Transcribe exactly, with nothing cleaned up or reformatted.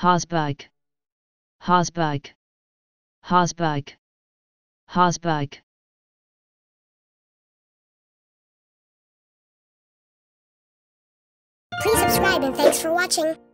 Hösbach, Hösbach, Hösbach, Hösbach. Please subscribe and thanks for watching.